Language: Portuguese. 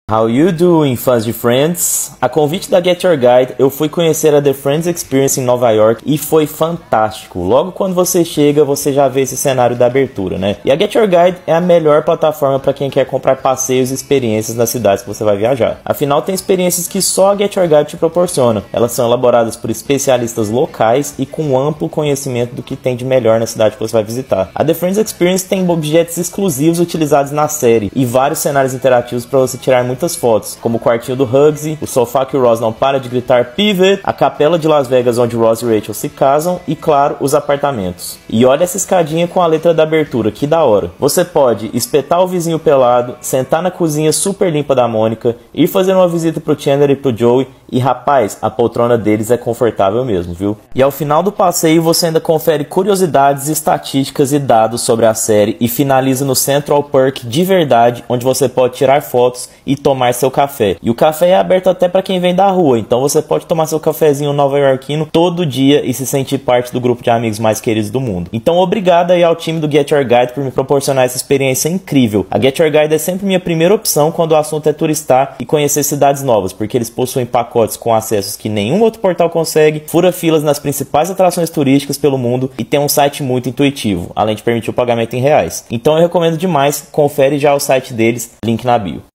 How you doing, fãs de Friends? A convite da Get Your Guide, eu fui conhecer a The Friends Experience em Nova York e foi fantástico. Logo quando você chega, você já vê esse cenário da abertura, né? E a Get Your Guide é a melhor plataforma para quem quer comprar passeios e experiências nas cidades que você vai viajar. Afinal, tem experiências que só a Get Your Guide te proporciona. Elas são elaboradas por especialistas locais e com amplo conhecimento do que tem de melhor na cidade que você vai visitar. A The Friends Experience tem objetos exclusivos utilizados na série e vários cenários interativos para você tirar muitas fotos, como o quartinho do Hugsy, o sofá que o Ross não para de gritar pivot, a capela de Las Vegas onde Ross e Rachel se casam e, claro, os apartamentos. E olha essa escadinha com a letra da abertura, que da hora. Você pode espetar o vizinho pelado, sentar na cozinha super limpa da Mônica, ir fazer uma visita pro Chandler e pro Joey e, rapaz, a poltrona deles é confortável mesmo, viu? E ao final do passeio você ainda confere curiosidades, estatísticas e dados sobre a série e finaliza no Central Perk de verdade, onde você pode tirar fotos e tomar seu café. E o café é aberto até para quem vem da rua, então você pode tomar seu cafezinho nova-iorquino todo dia e se sentir parte do grupo de amigos mais queridos do mundo. Então obrigado aí ao time do Get Your Guide por me proporcionar essa experiência incrível. A Get Your Guide é sempre minha primeira opção quando o assunto é turistar e conhecer cidades novas, porque eles possuem pacotes com acessos que nenhum outro portal consegue, fura filas nas principais atrações turísticas pelo mundo e tem um site muito intuitivo, além de permitir o pagamento em reais. Então eu recomendo demais, confere já o site deles, link na bio.